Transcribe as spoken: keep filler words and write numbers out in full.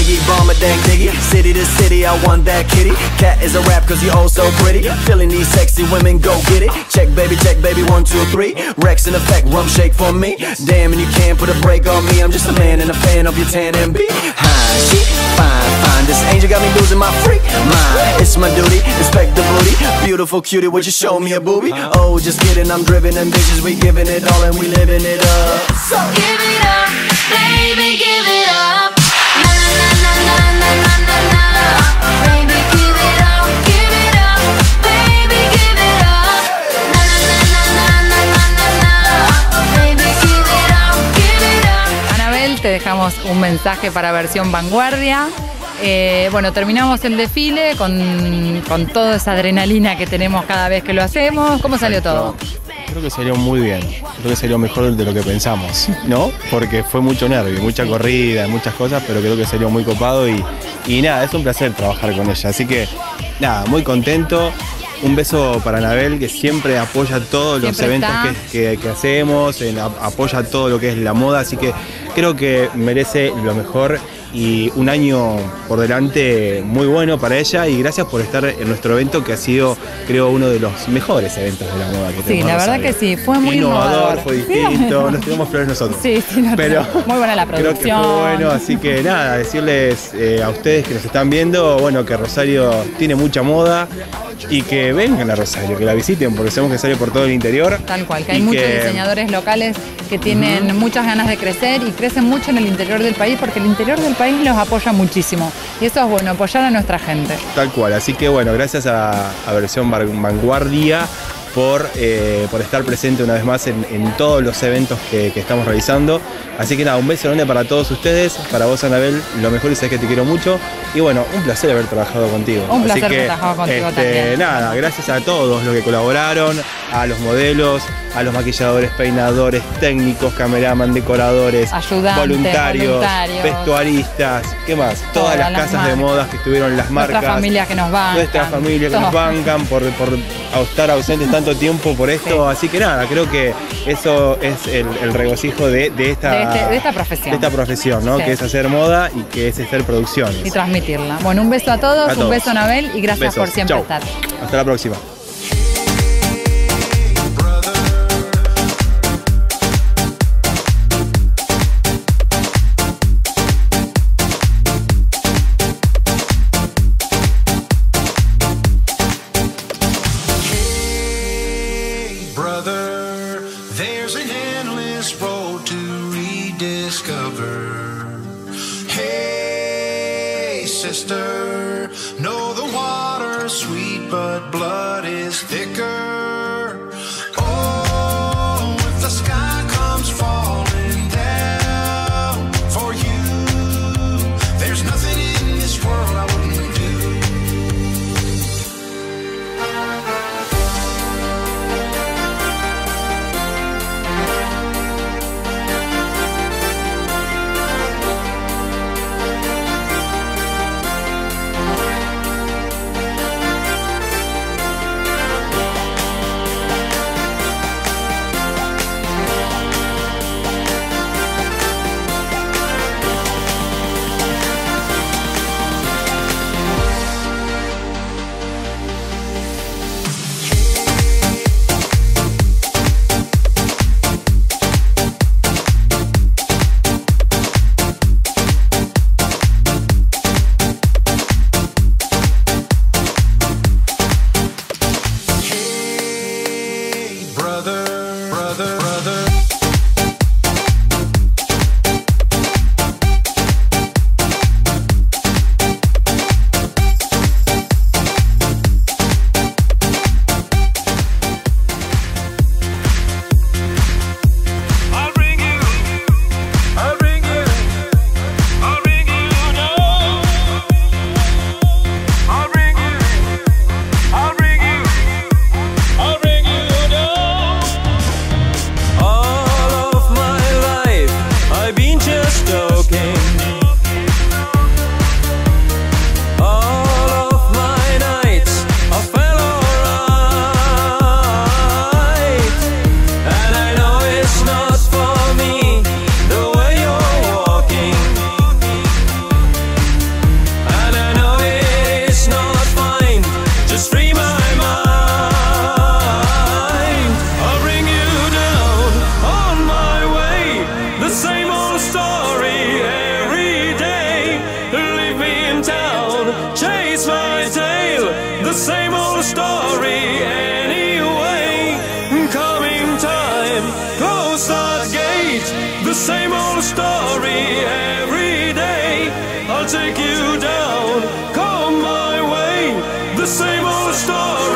Biggie, bomber, dang diggy. City to city, I want that kitty. Cat is a rap cause you all so pretty. Feeling these sexy women, go get it. Check baby, check baby, one, two, three. Rex in effect, rum shake for me. Damn, and you can't put a break on me. I'm just a man and a fan of your tan and B. Hi, she fine, fine. This angel got me losing my freak mind. It's my duty, inspect the booty. Beautiful cutie, would you show me a booby? Oh, just kidding, I'm driven ambitious. We giving it all and we living it up. So give it up, baby, give it up. Na na na na na na na na. Baby, give it up, give it up. Baby, give it up. Na na na na na na na na. Baby, give it up, give it up. Anabel, te dejamos un mensaje para versión vanguardia. Eh, bueno, terminamos el desfile con, con toda esa adrenalina que tenemos cada vez que lo hacemos. ¿Cómo salió todo? Creo que salió muy bien, creo que salió mejor de lo que pensamos, ¿no? Porque fue mucho nervio, mucha corrida, muchas cosas, pero creo que salió muy copado y, y nada, es un placer trabajar con ella. Así que nada, muy contento. Un beso para Anabel, que siempre apoya todos los Siempre eventos que, que, que hacemos, en, apoya todo lo que es la moda, así que creo que merece lo mejor y un año por delante muy bueno para ella, y gracias por estar en nuestro evento, que ha sido, creo, uno de los mejores eventos de la moda que tenemos. Sí, la verdad que sí, fue muy innovador, innovador. fue distinto, nos tiramos flores nosotros. Sí, sí, no, pero muy buena la creo que producción. fue bueno, así que nada, decirles eh, a ustedes que nos están viendo, bueno, que Rosario tiene mucha moda y que vengan a Rosario, que la visiten, porque sabemos que sale por todo el interior. Tal cual, que hay y muchos que, diseñadores locales que tienen uh-huh. muchas ganas de crecer y crecen mucho en el interior del país, porque el interior del país los apoya muchísimo. Y eso es bueno, apoyar a nuestra gente. Tal cual, así que bueno, gracias a, a Versión Vanguardia por, eh, por estar presente una vez más en, en todos los eventos que, que estamos realizando. Así que nada, un beso grande para todos ustedes, para vos, Anabel, lo mejor es que te quiero mucho. Y bueno, un placer haber trabajado contigo. Un placer Así que, haber trabajado contigo este, también. Nada, gracias a todos los que colaboraron, a los modelos, a los maquilladores, peinadores, técnicos, cameraman, decoradores, ayudantes, voluntarios, voluntarios, vestuaristas, ¿qué más? Todas, Todas las, las casas marcas. de modas que estuvieron, las marcas. Nuestras familias que nos bancan. Nuestras familias que nos bancan por, por estar ausentes tanto tiempo por esto. Sí. Así que nada, creo que eso es el, el regocijo de, de, esta, de, este, de esta profesión. De esta profesión, ¿no? Sí. Que es hacer moda y que es hacer producciones. Y transmitirla. Bueno, un beso a todos, a todos. Un beso a Anabel y gracias Besos. por siempre Chau. estar. Hasta la próxima. Sister, know the water's sweet, but blood is thicker. Oh, if the sky comes falling down for you, there's nothing in this world I wouldn't do. take you down. Come my way, the same old story.